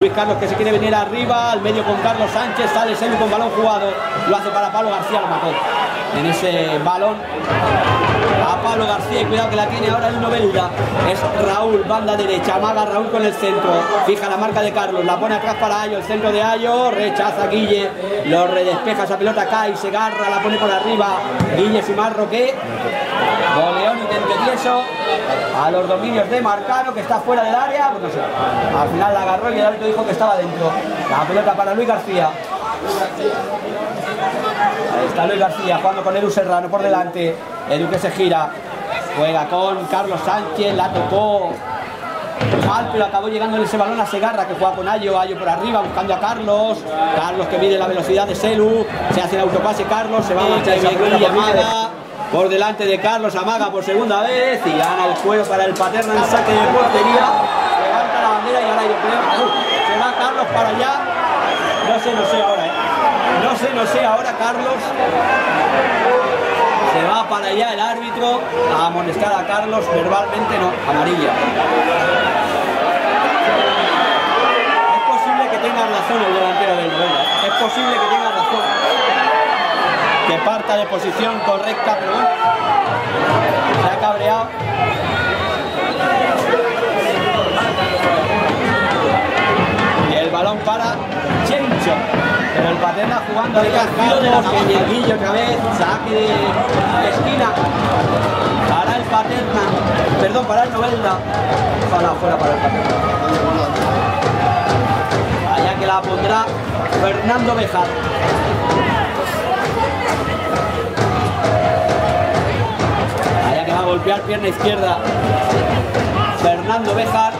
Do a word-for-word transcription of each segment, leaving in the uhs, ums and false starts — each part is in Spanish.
Luis Carlos que se quiere venir arriba, al medio con Carlos Sánchez, sale Selu con balón jugado, lo hace para Pablo García, lo mató en ese balón a Pablo García, y cuidado que la tiene ahora el Novelda, es Raúl, banda derecha, amaga Raúl con el centro, fija la marca de Carlos, la pone atrás para Ayo, el centro de Ayo, rechaza Guille, lo redespeja, esa pelota cae, se agarra, la pone por arriba, Guille Simar Roque, Boleón y Tentedieso, a los dominios de Marcano, que está fuera del área, pues no sé, al final la agarró y el árbitro dijo que estaba dentro. La pelota para Luis García. Ahí está Luis García jugando con Edu Serrano por delante. Edu que se gira, juega con Carlos Sánchez, la tocó mal, pero acabó llegando en ese balón a Segarra, que juega con Ayo, Ayo por arriba buscando a Carlos, Carlos que mide la velocidad de Selu, se hace el autopase Carlos, se va a marchar esa Amaga, por delante de Carlos, Amaga por segunda vez y gana el juego para el Paterna en saque de portería, levanta la bandera y ahora yo creo, se va Carlos para allá, no sé, no sé ahora, ¿eh? no sé, no sé ahora Carlos, se va para allá el árbitro a amonestar a Carlos, verbalmente no, amarilla. Es posible que tenga razón el delantero del Novelda, es posible que tenga razón, que parta de posición correcta, pero bueno, se ha cabreado. Y el balón para Chencho, pero el Paterna jugando de Carlos, que Guillo otra vez, saque de esquina para el Paterna, perdón, para el Novelda, para afuera para el Paterna. Allá que la pondrá Fernando Bejar. Allá que va a golpear pierna izquierda Fernando Bejar.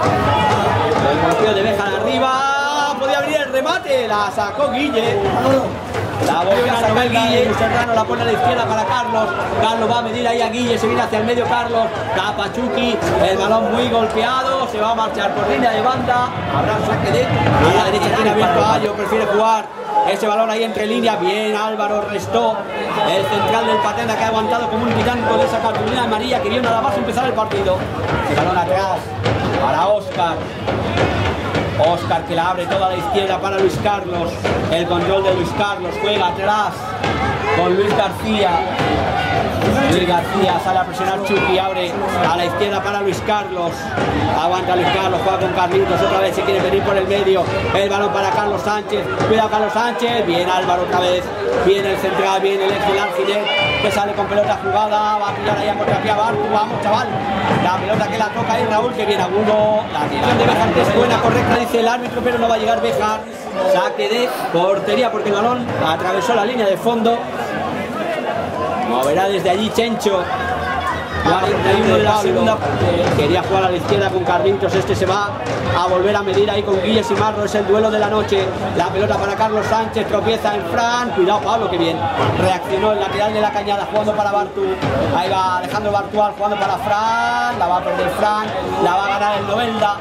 El golpeo de Bejar arriba, podía abrir el remate, la sacó Guille. La volvió a sacar Guille, Serrano la pone a la izquierda para Carlos. Carlos va a medir ahí a Guille, se viene hacia el medio Carlos. Tapa Chucky, el balón muy golpeado, se va a marchar por línea de banda. Habrá saque de a la derecha, tiene abierto a Ayo, prefiere jugar ese balón ahí entre líneas. Bien, Álvaro restó, el central del Paterna que ha aguantado como un titán con esa cartulina amarilla que vio nada más empezar el partido. El balón atrás para Óscar. Óscar que la abre toda a la izquierda para Luis Carlos, el control de Luis Carlos, juega atrás con Luis García, Luis García sale a presionar Chucky, abre a la izquierda para Luis Carlos, aguanta Luis Carlos, juega con Carlitos, otra vez se quiere venir por el medio, el balón para Carlos Sánchez, cuidado Carlos Sánchez, bien Álvaro otra vez, viene el central, viene el ex del Arginet, que sale con pelota jugada, va a pillar ahí a contrapié a Bartu, vamos chaval, la pelota que la toca ahí Raúl, que viene agudo, la tiración de Bejar que es buena, correcta, dice el árbitro, pero no va a llegar Bejar, saque de portería porque el balón atravesó la línea de fondo. Moverá desde allí Chencho, cuarenta y uno de la segunda, quería jugar a la izquierda con Carlitos, este se va a volver a medir ahí con Guille Simarro, es el duelo de la noche, la pelota para Carlos Sánchez, tropieza en Fran, cuidado Pablo que bien, reaccionó el lateral de la Cañada jugando para Bartu, ahí va Alejandro Bartual jugando para Fran, la va a perder Fran, la va a ganar el Novelda.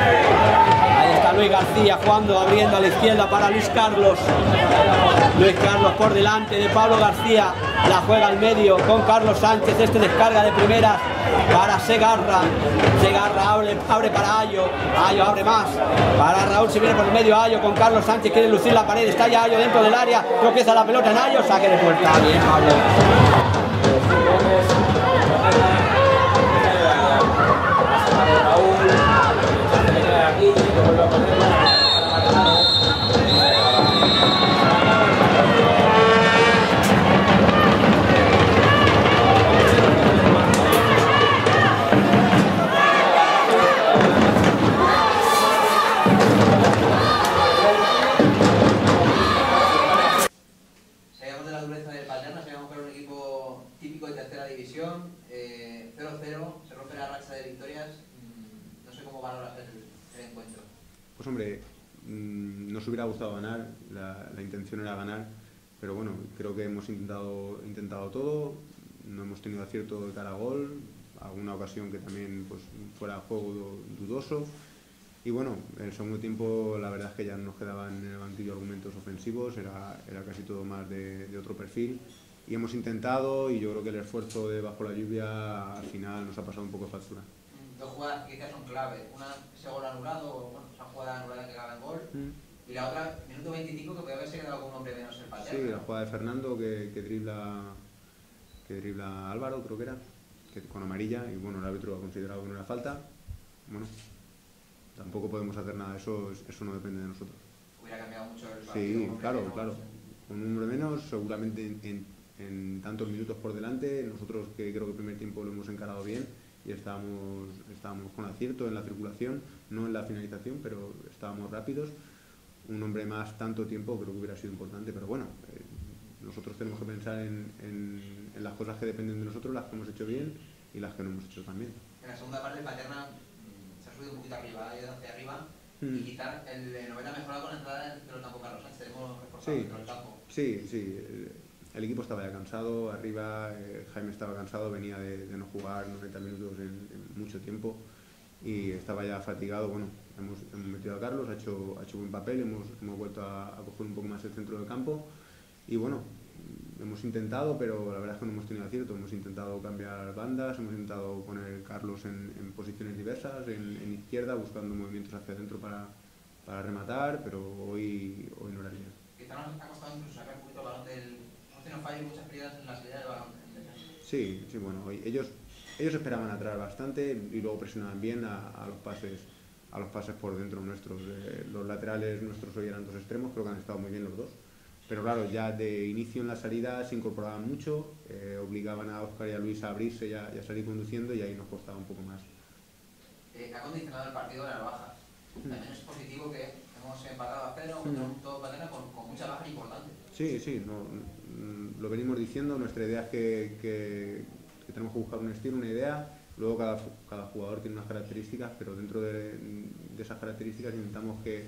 Ahí está Luis García jugando, abriendo a la izquierda para Luis Carlos. Luis Carlos por delante de Pablo García. La juega al medio con Carlos Sánchez. Este descarga de primeras para Segarra. Segarra abre, abre para Ayo. Ayo abre más. Para Raúl se viene por el medio Ayo con Carlos Sánchez. Quiere lucir la pared. Está ya Ayo dentro del área. Tropieza la pelota en Ayo. Saque de puerta. Bien, Pablo. Sabíamos de la dureza del Paterna, sabíamos que era un equipo típico de tercera división, cero cero, se rompe la racha de victorias, no sé cómo valoras el, el encuentro. Pues hombre, nos hubiera gustado ganar, la, la intención era ganar, pero bueno, creo que hemos intentado, intentado todo, no hemos tenido acierto de cara a gol, alguna ocasión que también pues, fuera juego dudoso, y bueno, el segundo tiempo la verdad es que ya no nos quedaban en el banquillo argumentos ofensivos, era, era casi todo más de, de otro perfil, y hemos intentado, y yo creo que el esfuerzo de bajo la lluvia al final nos ha pasado un poco de factura. Dos jugadas que quizás son clave, una ese gol anulado, bueno, esa jugada anulada que acaba en Mm. Y la otra, minuto veinticinco, que puede haberse quedado con un hombre menos el Paterna. Sí, la jugada de Fernando que, que dribla que dribla Álvaro, creo que era, que con amarilla, y bueno, el árbitro ha considerado que no era falta. Bueno, tampoco podemos hacer nada, eso, eso no depende de nosotros. Hubiera cambiado mucho el partido. Sí, claro, menos, claro. Con un hombre menos, seguramente en, en, en tantos minutos por delante, nosotros que creo que el primer tiempo lo hemos encarado bien y estábamos, estábamos con acierto en la circulación, no en la finalización, pero estábamos rápidos. Un hombre más tanto tiempo creo que hubiera sido importante, pero bueno, eh, nosotros tenemos que pensar en, en, en las cosas que dependen de nosotros, las que hemos hecho bien y las que no hemos hecho tan bien. En la segunda parte el Paterna mmm, se ha subido un poquito arriba, ha ido hacia arriba, mm. y quizás el, el noventa ha mejorado con la entrada del campo Carlos Sánchez, hemos reforzado sí, dentro del campo. Sí, sí, el, el equipo estaba ya cansado, arriba eh, Jaime estaba cansado, venía de, de no jugar noventa minutos en, en mucho tiempo y estaba ya fatigado. Bueno, hemos, hemos metido a Carlos, ha hecho, ha hecho buen papel, hemos, hemos vuelto a, a coger un poco más el centro del campo y bueno, hemos intentado, pero la verdad es que no hemos tenido acierto. Hemos intentado cambiar bandas, hemos intentado poner a Carlos en, en posiciones diversas, en, en izquierda, buscando movimientos hacia adentro para, para rematar, pero hoy, hoy no era el día. Quizá nos ha costado incluso sacar un poquito el balón del... Hemos tenido fallos y muchas pérdidas en la salida del balón. Sí, sí, bueno, hoy ellos, ellos esperaban atrás bastante y luego presionaban bien a, a los pases a los pases por dentro nuestros. Eh, los laterales nuestros hoy eran dos extremos, creo que han estado muy bien los dos. Pero claro, ya de inicio en la salida se incorporaban mucho, eh, obligaban a Óscar y a Luis a abrirse y a, y a salir conduciendo y ahí nos costaba un poco más. Eh, ha condicionado el partido de las bajas. También es positivo que hemos empatado a cero contra un todo Paterna con, con muchas bajas importantes. Sí, sí, no, no, lo venimos diciendo, nuestra idea es que, que, que tenemos que buscar un estilo, una idea, luego cada, cada jugador tiene unas características, pero dentro de, de esas características intentamos que,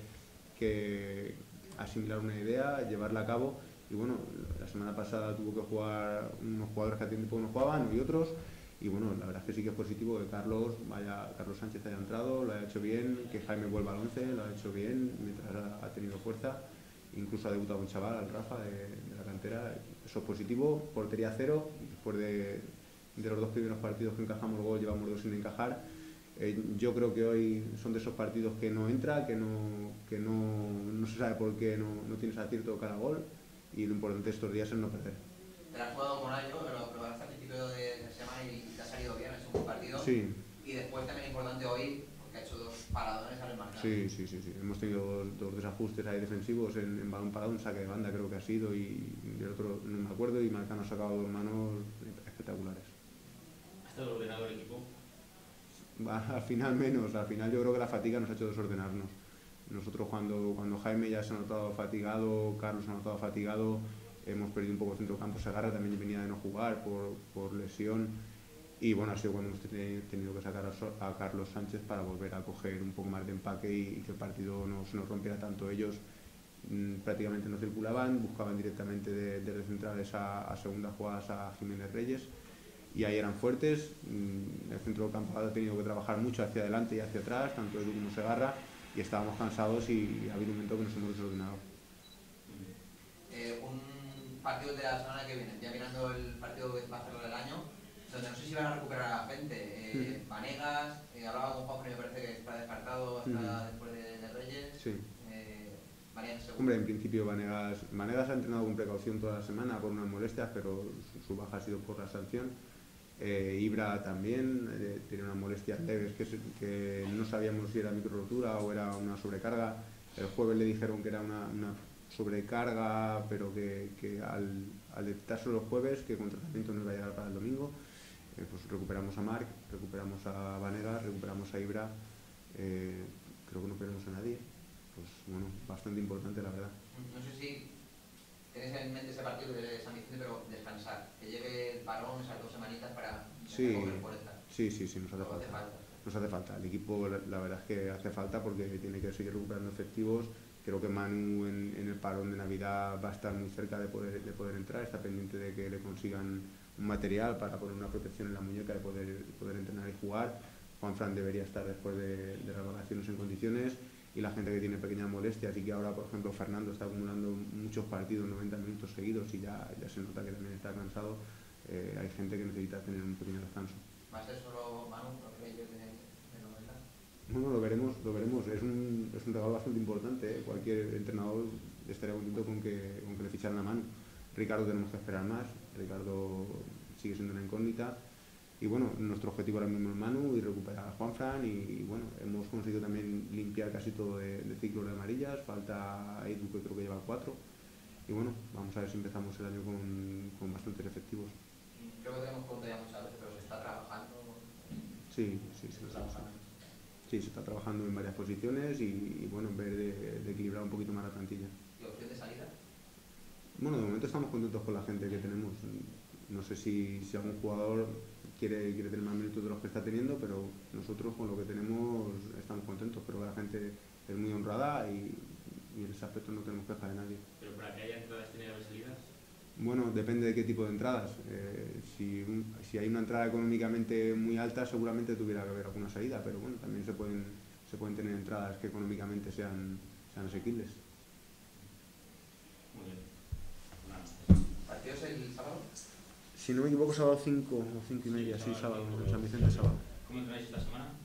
que asimilar una idea, llevarla a cabo y bueno, la semana pasada tuvo que jugar unos jugadores que a tiempo no jugaban y otros y bueno, la verdad es que sí que es positivo que Carlos vaya, Carlos Sánchez haya entrado, lo haya hecho bien, que Jaime vuelva al once, lo ha hecho bien mientras ha, ha tenido fuerza, incluso ha debutado un chaval, al Rafa de, de la cantera, eso es positivo, portería cero, después de, de los dos primeros partidos que encajamos gol llevamos dos sin encajar. Eh, yo creo que hoy son de esos partidos que no entra, que no, que no, no se sabe por qué no, no tienes acierto cada gol y lo importante estos días es no perder. Te has jugado con algo, lo probaste al principio de la semana y te ha salido bien, es un buen partido. Sí. Y después también importante hoy, porque ha hecho dos paradones al marcar. Sí, sí, sí, sí. Hemos tenido dos, dos desajustes ahí defensivos en, en balón parado, un saque de banda creo que ha sido y el otro no me acuerdo y Marcano ha sacado dos manos espectaculares. ¿Ha estado ordenado el equipo? Al final menos, al final yo creo que la fatiga nos ha hecho desordenarnos. Nosotros cuando, cuando Jaime ya se ha notado fatigado, Carlos se ha notado fatigado, hemos perdido un poco el centro campo, Segarra también venía de no jugar por, por lesión y bueno, ha sido cuando hemos tenido que sacar a, a Carlos Sánchez para volver a coger un poco más de empaque y, y que el partido no se nos rompiera tanto. Ellos mmm, prácticamente no circulaban, buscaban directamente de, de centrales a, a segundas jugadas a Jiménez Reyes y ahí eran fuertes. El centro del campo ha tenido que trabajar mucho hacia adelante y hacia atrás, tanto Edu como Segarra, y estábamos cansados y ha habido un momento que nos hemos desordenado. Eh, un partido de la semana que viene, ya mirando el partido que va a cerrar el año, donde no sé si van a recuperar a la gente. Eh, mm. Vanegas, eh, hablaba con Juan, pero me parece que está descartado hasta mm. después de, de Reyes. Sí. Eh, Vanegas, Hombre, en principio Vanegas, Vanegas ha entrenado con precaución toda la semana por unas molestias, pero su, su baja ha sido por la sanción. Eh, Ibra también eh, tiene unas molestias leves que, se, que no sabíamos si era microrotura o era una sobrecarga. El jueves le dijeron que era una, una sobrecarga, pero que, que al, al detectarse los jueves, que con tratamiento no iba a llegar para el domingo. Eh, pues recuperamos a Marc, recuperamos a Vanegas, recuperamos a Ibra, eh, creo que no perdemos a nadie. Pues bueno, bastante importante la verdad. No sé si tienes en mente ese partido de San Vicente, pero descansar, que lleve el parón esas dos semanitas para sí, coger fuerza. Sí, sí, sí, nos hace falta. falta. Nos hace falta. El equipo, la, la verdad es que hace falta porque tiene que seguir recuperando efectivos. Creo que Manu en, en el parón de Navidad va a estar muy cerca de poder, de poder entrar, está pendiente de que le consigan un material para poner una protección en la muñeca y poder, poder entrenar y jugar. Juanfran debería estar después de, de las vacaciones en condiciones. Y la gente que tiene pequeñas molestias y que ahora, por ejemplo, Fernando está acumulando muchos partidos, noventa minutos seguidos y ya, ya se nota que también está cansado, eh, hay gente que necesita tener un pequeño descanso. ¿Va a ser solo Manu, lo que yo tiene de noventa? Bueno, lo veremos, lo veremos. Es un, es un regalo bastante importante, ¿eh? Cualquier entrenador estaría contento con que, con que le ficharan la mano. Ricardo tenemos que esperar más, Ricardo sigue siendo una incógnita. Y bueno, nuestro objetivo ahora mismo es Manu y recuperar a Juanfran y, y bueno, hemos conseguido también limpiar casi todo de, de ciclos de amarillas, falta Edu que creo que lleva cuatro y bueno, vamos a ver si empezamos el año con, con bastantes efectivos. Creo que tenemos preguntas ya muchas veces, pero se está trabajando. Sí, sí, sí, sí, sí. Sí, se está trabajando en varias posiciones y, y bueno, en ver de, de equilibrar un poquito más la plantilla. ¿Y opción de salida? Bueno, de momento estamos contentos con la gente que tenemos. No sé si, si algún jugador quiere, quiere tener más minutos de los que está teniendo, pero nosotros con lo que tenemos estamos contentos. Pero la gente es muy honrada y, y en ese aspecto no tenemos queja de nadie. ¿Pero para que haya entradas tiene que haber salidas? Bueno, depende de qué tipo de entradas. Eh, si, un, si hay una entrada económicamente muy alta, seguramente tuviera que haber alguna salida, pero bueno, también se pueden, se pueden tener entradas que económicamente sean, sean asequibles. Muy bien. Nada. ¿Partidos el sábado? Si no me equivoco, sábado cinco o cinco y media, sí, sábado, en San Vicente sábado. ¿Cómo entrenáis esta semana?